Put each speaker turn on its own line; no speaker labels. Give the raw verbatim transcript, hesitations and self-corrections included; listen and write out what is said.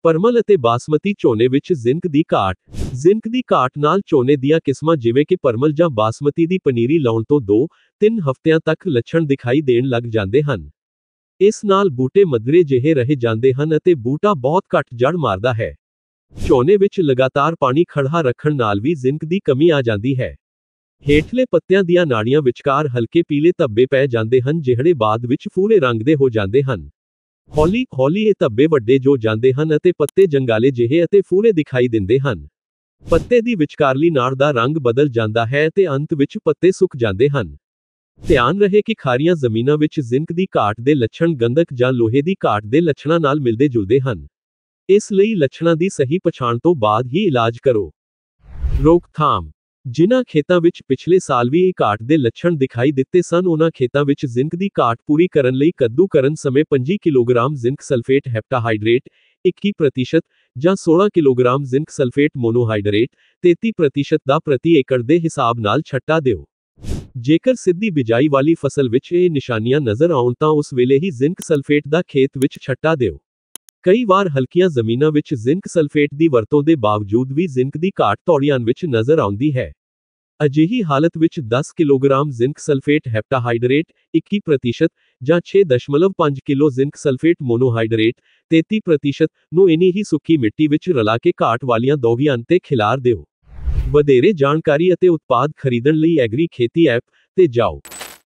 ਪਰਮਲ ਅਤੇ ਬਾਸਮਤੀ ਝੋਨੇ ਵਿੱਚ ਜ਼ਿੰਕ ਦੀ ਘਾਟ। ਜ਼ਿੰਕ ਦੀ ਘਾਟ ਨਾਲ ਝੋਨੇ ਦੀਆਂ ਕਿਸਮਾਂ ਜਿਵੇਂ ਕਿ ਪਰਮਲ ਜਾਂ ਬਾਸਮਤੀ ਦੀ ਪਨੀਰੀ ਲਾਉਣ ਤੋਂ ਦੋ ਤਿੰਨ ਹਫ਼ਤਿਆਂ ਤੱਕ ਲੱਛਣ ਦਿਖਾਈ ਦੇਣ ਲੱਗ ਜਾਂਦੇ ਹਨ। ਇਸ ਨਾਲ ਬੂਟੇ ਮੱਧਰੇ ਜਿਹੇ ਰਹਿ ਜਾਂਦੇ ਹਨ ਅਤੇ ਬੂਟਾ ਬਹੁਤ ਘੱਟ ਜੜ ਮਾਰਦਾ ਹੈ। ਝੋਨੇ ਵਿੱਚ ਲਗਾਤਾਰ ਪਾਣੀ ਖੜ੍ਹਾ ਰੱਖਣ ਨਾਲ ਵੀ ਜ਼ਿੰਕ ਦੀ ਕਮੀ ਆ ਜਾਂਦੀ ਹੈ। ਹੇਠਲੇ ਪੱਤਿਆਂ ਦੀਆਂ ਨਾੜੀਆਂ ਵਿਚਕਾਰ ਹਲਕੇ ਪੀਲੇ ਧੱਬੇ ਪੈ ਜਾਂਦੇ ਹਨ ਜਿਹੜੇ ਬਾਅਦ ਵਿੱਚ ਭੂਰੇ ਰੰਗ ਦੇ ਹੋ ਜਾਂਦੇ ਹਨ। ਹੌਲੀ ਹੌਲੀ ਇਹ ਧੱਬੇ ਵੱਡੇ ਹੋ ਜਾਂਦੇ ਹਨ ਅਤੇ ਪੱਤੇ ਜੰਗਾਲੇ ਜਿਹੇ ਅਤੇ ਭੂਰੇ ਦਿਖਾਈ ਦਿੰਦੇ ਹਨ। ਪੱਤੇ ਦੀ ਵਿਚਕਾਰਲੀ ਨਾੜ ਦਾ ਰੰਗ ਬਦਲ ਜਾਂਦਾ ਹੈ ਅਤੇ ਅੰਤ ਵਿੱਚ ਪੱਤੇ ਸੁੱਕ ਜਾਂਦੇ ਹਨ। ਧਿਆਨ ਰਹੇ ਕਿ ਖਾਰੀਆਂ ਜ਼ਮੀਨਾਂ ਵਿੱਚ ਜ਼ਿੰਕ ਦੀ ਘਾਟ ਦੇ ਲੱਛਣ ਗੰਧਕ ਜਾਂ ਲੋਹੇ ਦੀ ਘਾਟ ਦੇ ਲੱਛਣਾਂ ਨਾਲ ਮਿਲਦੇ ਜੁਲਦੇ ਹਨ। ਇਸ ਲਈ ਲੱਛਣਾਂ ਦੀ ਸਹੀ ਪਛਾਣ ਤੋਂ ਬਾਅਦ ਹੀ ਇਲਾਜ ਕਰੋ। ਰੋਕਥਾਮ। ਜਿਨ੍ਹਾਂ ਖੇਤਾਂ ਵਿੱਚ ਪਿਛਲੇ ਸਾਲ ਵੀ ਇਹ ਘਾਟ ਦੇ ਲੱਛਣ ਦਿਖਾਈ ਦਿੱਤੇ ਸਨ ਉਹਨਾਂ ਖੇਤਾਂ ਵਿੱਚ ਜ਼ਿੰਕ ਦੀ ਘਾਟ ਪੂਰੀ ਕਰਨ ਲਈ ਕੱਦੂ ਕਰਨ ਸਮੇਂ ਪੰਜੀ ਕਿਲੋਗ੍ਰਾਮ ਜ਼ਿੰਕ ਸਲਫੇਟ ਹੈਪਟਾਹਾਈਡਰੇਟ ਇੱਕੀ ਪ੍ਰਤੀਸ਼ਤ ਜਾਂ ਸੋਲਾਂ ਕਿਲੋਗ੍ਰਾਮ ਜ਼ਿੰਕ ਸਲਫੇਟ ਮੋਨੋਹਾਈਡਰੇਟ ਤੇਤੀ ਪ੍ਰਤੀਸ਼ਤ ਦਾ ਪ੍ਰਤੀ ਏਕੜ ਦੇ ਹਿਸਾਬ ਨਾਲ ਛੱਟਾ ਦਿਓ। ਜੇਕਰ ਸਿੱਧੀ ਬਿਜਾਈ ਵਾਲੀ ਫਸਲ ਵਿੱਚ ਇਹ ਨਿਸ਼ਾਨੀਆਂ ਨਜ਼ਰ ਆਉਣ ਤਾਂ ਉਸ ਵੇਲੇ ਹੀ ਜ਼ਿੰਕ ਸਲਫੇਟ ਦਾ ਖੇਤ ਵਿੱਚ ਛੱਟਾ ਦਿਓ। ਕਈ ਵਾਰ ਹਲਕੀਆਂ ਜ਼ਮੀਨਾਂ ਵਿੱਚ ਜ਼ਿੰਕ ਸਲਫੇਟ ਦੀ ਵਰਤੋਂ ਦੇ ਬਾਵਜੂਦ ਵੀ ਜ਼ਿੰਕ ਦੀ ਘਾਟ ਤੌੜੀਆਂ ਵਿੱਚ ਨਜ਼ਰ ਆਉਂਦੀ ਹੈ। ਅਜਿਹੀ ਹਾਲਤ ਵਿੱਚ ਦਸ ਕਿਲੋਗ੍ਰਾਮ ਜ਼ਿੰਕ ਸਲਫੇਟ ਹੈਪਟਾਹਾਈਡਰੇਟ ਇੱਕੀ ਪ੍ਰਤੀਸ਼ਤ ਜਾਂ ਛੇ ਦਸ਼ਮਲਵ ਪੰਜ ਕਿਲੋ ਜ਼ਿੰਕ ਸਲਫੇਟ ਮੋਨੋਹਾਈਡਰੇਟ ਤੇਤੀ ਪ੍ਰਤੀਸ਼ਤ ਨੂੰ ਇਨੀ ਹੀ ਸੁੱਕੀ ਮਿੱਟੀ ਵਿੱਚ ਰਲਾ ਕੇ ਘਾਟ ਵਾਲੀਆਂ ਦੋਗੀਆਂ ਤੇ ਖਿਲਾਰ ਦਿਓ। ਵਧੇਰੇ ਜਾਣਕਾਰੀ ਅਤੇ ਉਤਪਾਦ ਖਰੀਦਣ ਲਈ ਐਗਰੀ ਖੇਤੀ ਐਪ ਤੇ ਜਾਓ।